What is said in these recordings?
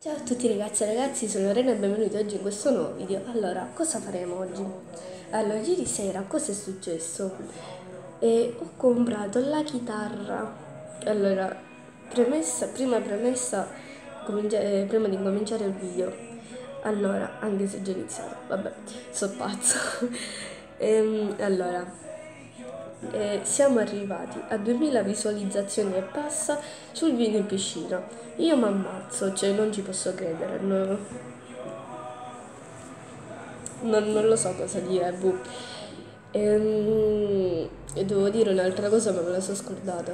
Ciao a tutti ragazzi e ragazzi, sono Lorena e benvenuti oggi in questo nuovo video. Allora, cosa faremo oggi? Allora, ieri sera cosa è successo? Ho comprato la chitarra. Allora, prima premessa, prima di cominciare il video. Allora, anche se già iniziato, vabbè, so pazzo. Allora, siamo arrivati a 2000 visualizzazioni e passa sul video in piscina. Io mi ammazzo, cioè non ci posso credere, non lo so cosa dire, boh. E devo dire un'altra cosa ma me la sono scordata.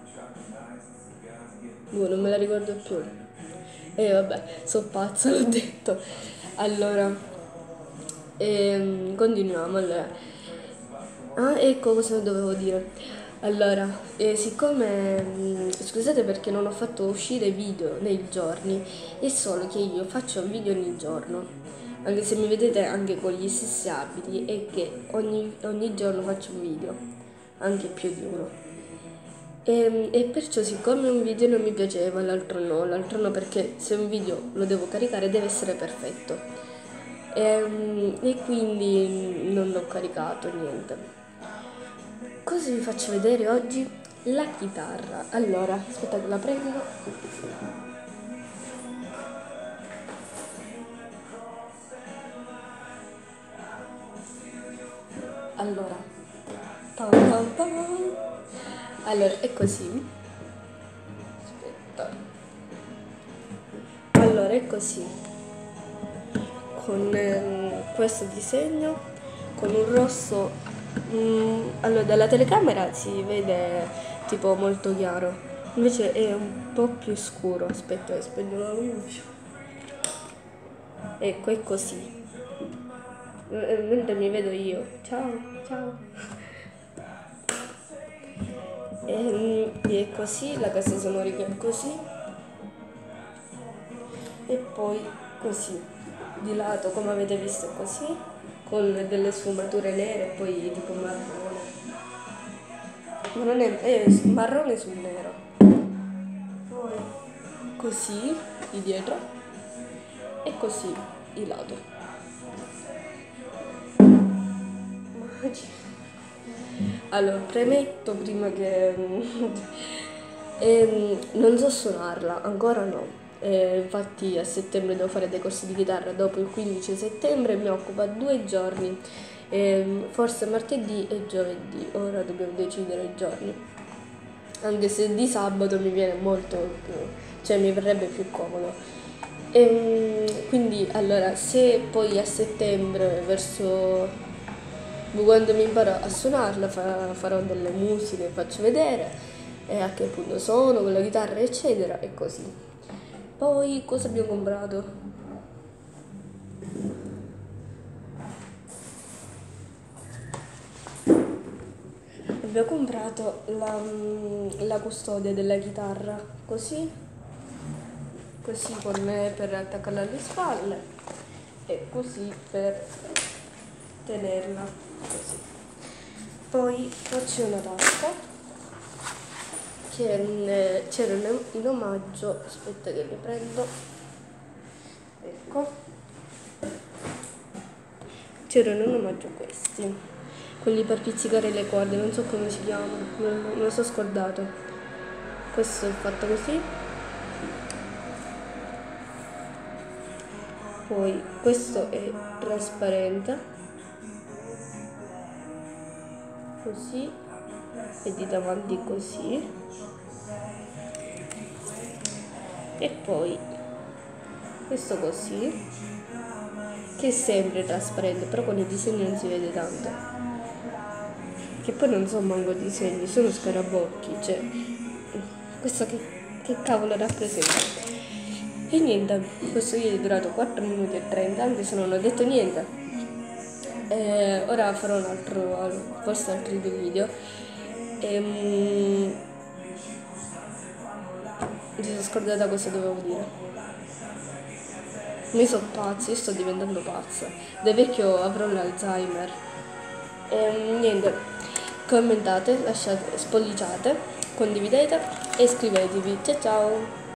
Boh, non me la ricordo più. E vabbè, so pazza, l'ho detto. Allora, continuiamo. Allora. Ah, ecco cosa dovevo dire. Allora, siccome scusate perché non ho fatto uscire video nei giorni, è solo che io faccio un video ogni giorno, anche se mi vedete anche con gli stessi abiti, è che ogni giorno faccio un video, anche più di uno. E perciò siccome un video non mi piaceva, l'altro no perché se un video lo devo caricare deve essere perfetto. E quindi non l'ho caricato, niente. Cosa vi faccio vedere oggi? La chitarra. Allora, aspetta che la prendo. Allora, pam pam pam. Allora, è così. Aspetta. Allora, è così. Con questo disegno, con un rosso. Allora, dalla telecamera si vede tipo molto chiaro, invece è un po' più scuro. Aspetta, spegno la luce. Ecco, è così. Mentre mi vedo io. Ciao, ciao. E è così, la cassa sonoриca è così. E poi così. Di lato, come avete visto, è così. Con delle sfumature nere e poi tipo marrone. Ma non è marrone sul nero. Poi così di dietro e così di lato. Allora, premetto prima che non so suonarla, ancora no. Infatti a settembre devo fare dei corsi di chitarra, dopo il 15 settembre mi occupa 2 giorni, forse martedì e giovedì, ora dobbiamo decidere i giorni. Anche se di sabato mi viene molto più, cioè mi verrebbe più comodo. Quindi allora, se poi a settembre, verso quando mi imparo a suonarla, farò delle musiche, faccio vedere a che punto sono con la chitarra, eccetera, e così. Poi cosa abbiamo comprato? Abbiamo comprato la custodia della chitarra, così con me per attaccarla alle spalle e così per tenerla, così. Poi faccio una tasca che c'era in omaggio, aspetta che le prendo, ecco, c'erano in omaggio questi, quelli per pizzicare le corde, non so come si chiamano, me lo so scordato. Questo è fatto così. Poi questo è trasparente, così, e di davanti così, e poi questo così, che è sempre trasparente, però con i disegni non si vede tanto, che poi non so manco disegni, sono scarabocchi, cioè questo che cavolo rappresenta? E niente, questo video è durato 4 minuti e 30, anche se non ho detto niente. Ora farò forse altri 2 video. Mi sono scordata cosa dovevo dire. Mi sono pazza, io sto diventando pazza. Da vecchio avrò l'Alzheimer. Niente, commentate, lasciate, spolliciate, condividete e iscrivetevi. Ciao ciao!